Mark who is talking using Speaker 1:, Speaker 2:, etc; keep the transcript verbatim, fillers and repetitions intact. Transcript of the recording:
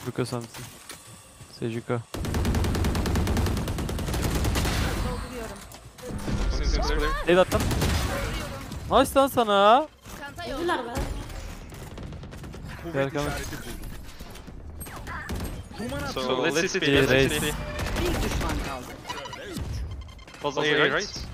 Speaker 1: Luka something. Sejuka.
Speaker 2: Dolduruyorum.
Speaker 1: Neydi attım? Nice lan sana.
Speaker 2: Çanta yok.
Speaker 3: Öldüler be.
Speaker 4: Kuvvet
Speaker 1: Berkan.
Speaker 4: işareti buldum. Duman
Speaker 5: So
Speaker 4: atıyorum.
Speaker 5: let's see,
Speaker 1: see,
Speaker 5: let's
Speaker 1: raise.
Speaker 5: see.
Speaker 6: Bir düşman kaldı.
Speaker 5: Was A right?